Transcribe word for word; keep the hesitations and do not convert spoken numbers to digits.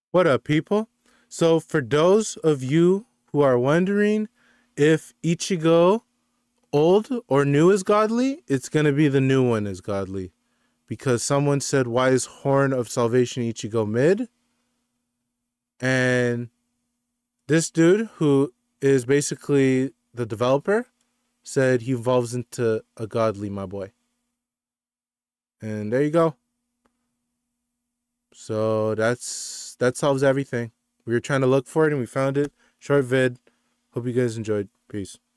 What up, people? So, for those of you who are wondering if Ichigo old or new is godly, it's going to be the new one is godly. Because someone said, why is Horn of Salvation Ichigo mid? And this dude, who is basically the developer, said he evolves into a godly, my boy. And there you go. So that's that solves everything. We were trying to look for it and we found it. Short vid. Hope you guys enjoyed. Peace.